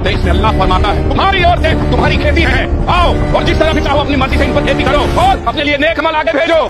देश में अल्लाह फरमाता है तुम्हारी ओर से तुम्हारी खेती है, आओ और जिस तरह भी चाहो अपनी मर्जी से इन पर खेती करो और अपने लिए नेक अमल आगे भेजो।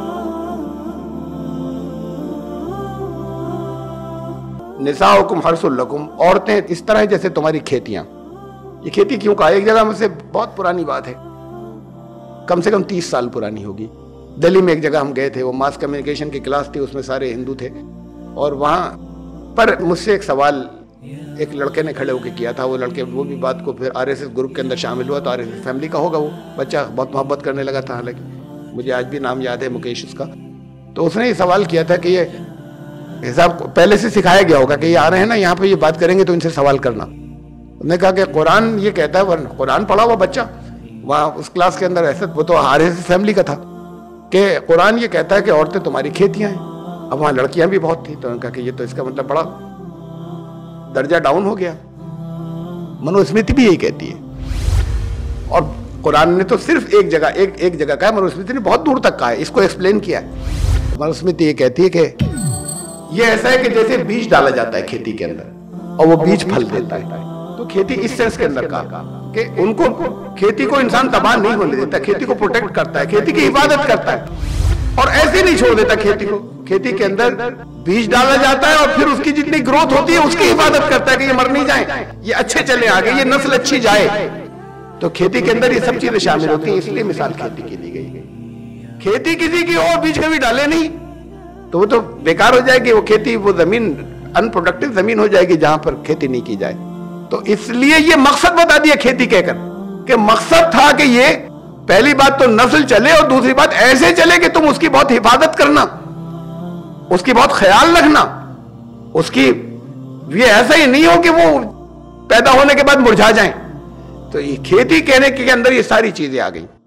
निसाउकुम हर्सुल लकुम, औरतें इस तरह जैसे तुम्हारी खेतियां। ये खेती क्यों कहा? एक जगह मुझसे बहुत पुरानी बात है, कम से कम 30 साल पुरानी होगी। दिल्ली में एक जगह हम गए थे, वो मास कम्युनिकेशन की क्लास थी, उसमें सारे हिंदू थे और वहाँ पर मुझसे एक सवाल एक लड़के ने खड़े होकर किया था। वो लड़के वो भी बात को फिर आरएसएस ग्रुप के अंदर शामिल हुआ, तो आरएसएस फैमिली का होगा वो बच्चा, बहुत मोहब्बत करने लगा था। हालांकि मुझे आज भी नाम याद है, मुकेश उसका। तो उसने ये सवाल किया था कि ये हिसाब पहले से सिखाया गया होगा कि ये आ रहे हैं ना यहाँ पे, ये बात करेंगे तो इनसे सवाल करना। उन्होंने कहा कि कुरान ये कहता है, वरना कुरान पढ़ा हुआ बच्चा वहाँ उस क्लास के अंदर, ऐसा वो तो आरएसएस फैमिली का था, कि कुरान ये कहता है कि औरतें तुम्हारी खेतियां हैं। अब वहाँ लड़कियां भी बहुत थी, तो उन्होंने कहा कि ये तो इसका मतलब बड़ा दर्जा डाउन हो गया। मनुस्मृति भी यही कहती है और कुरान ने तो सिर्फ एक जगह कहा है, मनुस्मृति ने बहुत दूर तक कहा है, इसको एक्सप्लेन किया है। मनुस्मृति ये कहती है कि ये ऐसा है कि जैसे बीज डाला जाता है खेती के अंदर और वो बीज फल देता है, तो खेती इस सेंस के अंदर कहा कि उनको, खेती को इंसान तबाह नहीं होने देता, खेती को प्रोटेक्ट करता है, खेती की हिफाजत करता है और ऐसे नहीं छोड़ देता खेती को। खेती के अंदर बीज डाला जाता है और फिर उसकी जितनी ग्रोथ होती है उसकी हिफाजत करता है कि ये मर नहीं जाए, ये अच्छे चले आगे, ये नस्ल अच्छी जाए। तो खेती के अंदर ये सब चीजें शामिल होती हैं, इसलिए मिसाल खेती की दी गई। खेती किसी की और बीज कभी डाले नहीं तो वो तो बेकार हो जाएगी, वो खेती, वो जमीन अनप्रोडक्टिव जमीन हो जाएगी जहां पर खेती नहीं की जाए। तो इसलिए ये मकसद बता दिया खेती कहकर कि मकसद था कि ये पहली बात तो नस्ल चले और दूसरी बात ऐसे चले कि तुम उसकी बहुत हिफाजत करना, उसकी बहुत ख्याल रखना, उसकी ये ऐसा ही नहीं हो कि वो पैदा होने के बाद मुरझा जाए। तो ये खेती कहने के अंदर ये सारी चीजें आ गई।